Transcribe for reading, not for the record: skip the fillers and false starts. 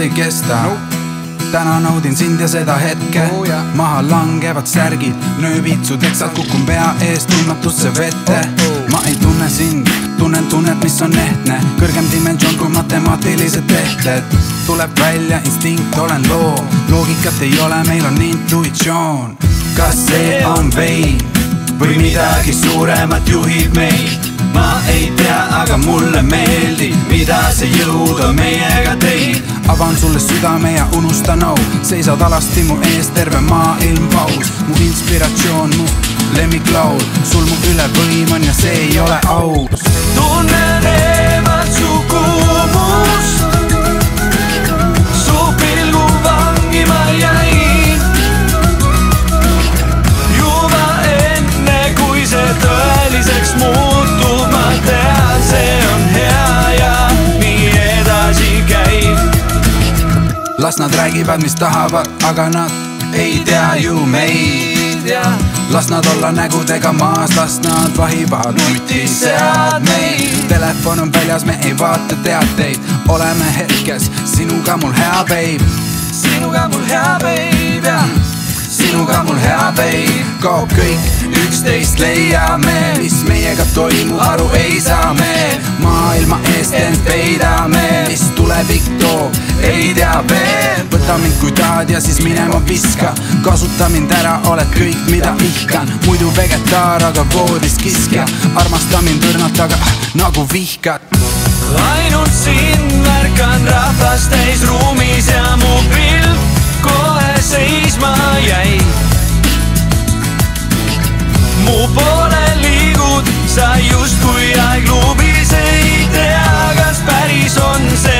ei kesta Täna naudin sind ja seda hetke Maha langevad särgid, nööbid su teksad Kukun pea ees tunnatusse vette Ma ei tunne sind, tunnen tunnet, mis on ehtne Kõrgem dimensioon kui matemaatilised tehted Tuleb välja instinkt, olen loo Loogikat ei ole, meil on intuitsioon Kas see on vein või midagi suuremat juhib meid? Ma ei tea, aga mulle meeldib, mida see jõud on meiega teid Avan sulle südame ja unusta no Seisad alasti mu ees terve maailm paus Mu inspiratsioon, mu lemmiklaul Sul mu üle võim on ja see ei ole aus Tunnen eemalt su kuumust Su pilgu vangi ma jäin Juba enne kui see tõeliseks muutub Ma tean, see on hea ja nii edasi käib Las nad räägivad, mis tahavad, aga nad ei tea ju meid Las nad olla nägudega maas, las nad vahivad nutiseadmeid Telefon on väljas, me ei vaata teateid Oleme hetkes, sinuga mul hea babe Sinuga mul hea babe ja Sinuga mul hea babe Kaob kõik, üksteist leiame Mis meiega toimub, aru ei saa me Maailma eest end peidame Mis tulevik toob, ei tea veel Võta mind kui tahad ja siis minema viska Kasuta mind ära, oled kõik mida ihkan Muidu vegetaar, aga voodis kiskja Armasta mind õrnalt, aga nagu vihkad Ainult sind märkan rahvast täis ruumis ja mu pilt kohe seisma jäi Mu poole liigud, sa justkui aegluubis ei tea, kas päris on see